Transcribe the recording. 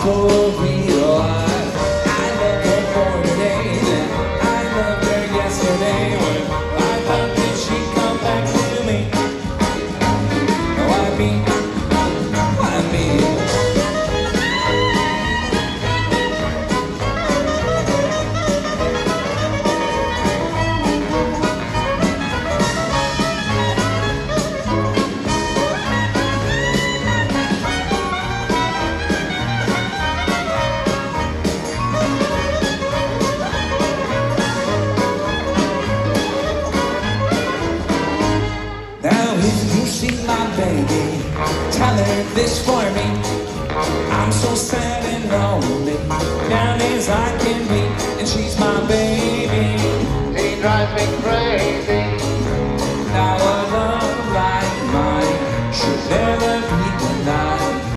for real. I love her for today, and I loved her yesterday. When I thought that she'd come back to me. Why me? Why me? Now if you see my baby, tell her this for me. I'm so sad and lonely, down as I can be, and she's my baby. She drives me crazy. Now a love like mine should never